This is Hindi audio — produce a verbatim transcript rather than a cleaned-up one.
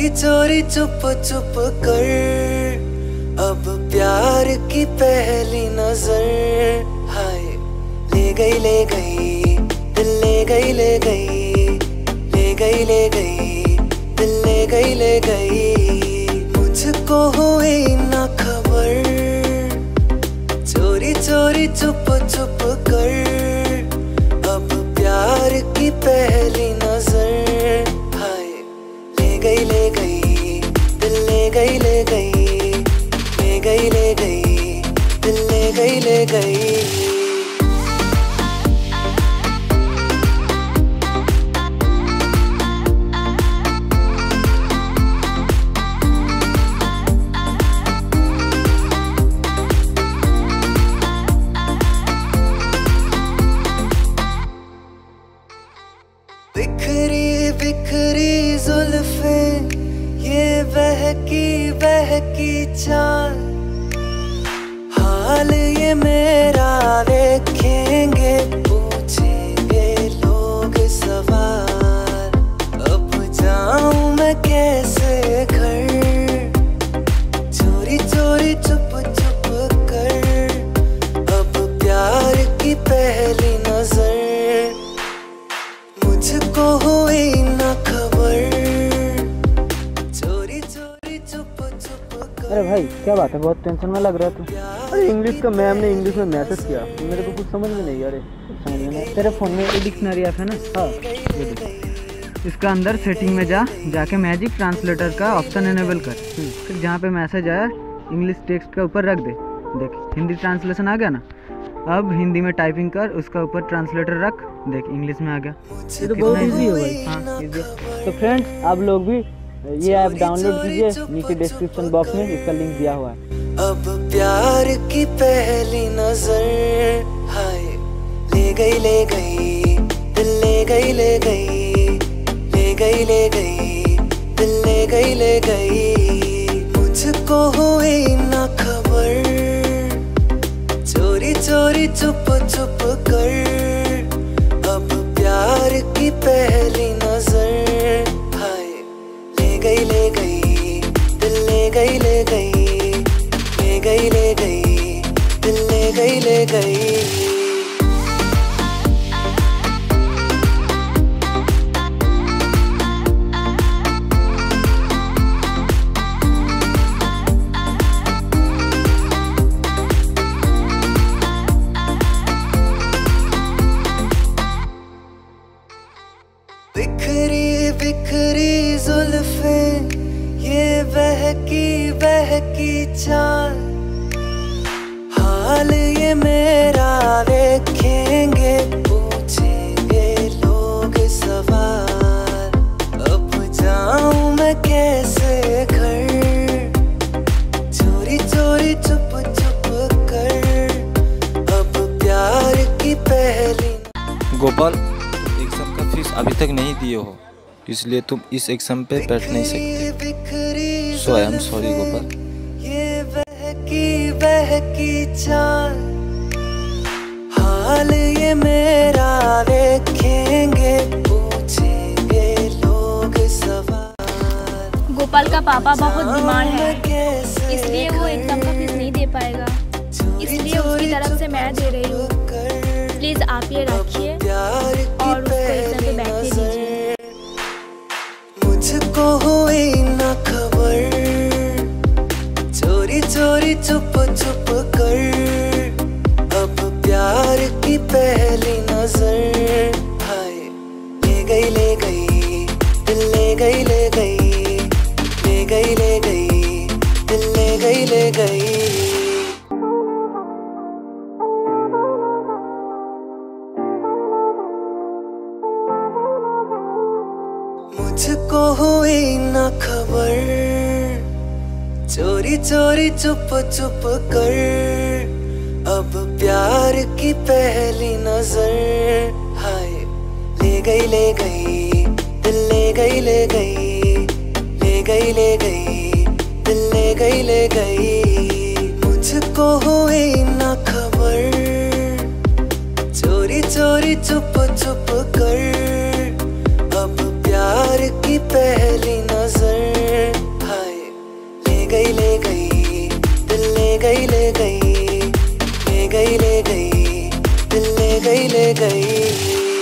चोरी चोरी चुप चुप कर, अब प्यार की पहली नजर। हाय ले गई ले गई दिल, ले गई ले गई, ले गई ले गई दिल, ले गई ले गई। मुझको हुई ना खबर, चोरी चोरी चुप चुप कर, अब प्यार की पहली नजर। हाय ले गई ले गई दिल, ले गई ले गई, ले गई ले गई दिल, ले गई ले गई। बिखरी बिखरी जुल्फे, ये बहकी बहकी चाल, हाल ये मेरा देखेंगे पूछेंगे लोग सवाल। अब जाऊं मैं कैसे घर, चोरी चोरी चुप चुप कर, अब प्यार की पहली नजर। मुझको हुई ना खबर, चोरी चोरी चुप चुप कर। अरे भाई क्या बात है, बहुत टेंशन में लग रहा है तू। अरे इंग्लिश का मैम ने इंग्लिश में मैसेज किया, मेरे को कुछ समझ में नहीं आ रहा। समझ में नहीं। तेरे फोन में एक डिक्शनरी ऐप है ना? हाँ ये देख, इसका अंदर सेटिंग में जा, जाके मैजिक ट्रांसलेटर का ऑप्शन इनेबल कर, फिर जहाँ पे मैसेज आया इंग्लिश टेक्स्ट के ऊपर रख दे। देख हिंदी ट्रांसलेशन आ गया ना, अब हिंदी में टाइपिंग कर, उसका ऊपर ट्रांसलेटर रख, देख इंग्लिश में आ गया। ये तो बहुत इजी है भाई। हाँ इजी। तो फ्रेंड्स आप लोग भी ये ऐप डाउनलोड कीजिए, नीचे डिस्क्रिप्शन बॉक्स में इसका लिंक दिया हुआ है। अब प्यार की पहली नजर, हाय ले गई ले गई दिल, ले गई ले गई, ले गई ले गई दिल, ले गई ले गई। मुझको हुई ना खबर, चोरी चोरी चुप चुप कर, अब प्यार की पहली नजर। हाय ले गई ले गई दिल, ले गई ले गई, ले गई ले गई दिल, ले गई ले गई। बिखरी बिखरी जुल्फे, ये बहकी बहकी चाल, हाल ये मेरा देखेंगे पूछेंगे लोग सवाल। अब जाऊं मैं कैसे घर, चोरी चोरी चुप चुप कर, अब प्यार की पहली। गोपाल एग्जाम का फीस अभी तक नहीं दिए हो, इसलिए तुम इस एग्जाम पे बैठ नहीं सकते। So I am sorry Gopal. ये बहकी बहकी चाल, हाल ये मेरा देखेंगे पूछेंगे लोग सवाल। गोपाल का पापा बहुत बीमार है, इसलिए वो एग्जाम का फीस नहीं दे पाएगा, इसलिए उसकी तरफ से मैं दे रही हूँ। प्लीज आप ये रखिए और उसको एग्जाम पे बैठने दीजिए। मुझको हुई ना खबर, चोरी चोरी चुप चुप कर, अब प्यार की पहली नजर। हाय ले गई ले गई दिल, ले गई ले गई, ले गई ले गई दिल, ले गई ले गई। मुझको हुई ना खबर, चोरी चोरी चुप चुप कर, अब प्यार की पहली नजर। हाय ले गई ले गई दिल, ले गई ले गई, ले गई ले गई दिल, ले गई ले गई। मुझको हुई ना खबर, चोरी चोरी चुप चुप कर, अब प्यार की पहली नजर। ले गई, ले गई ले गई, दिल ले गई ले गई।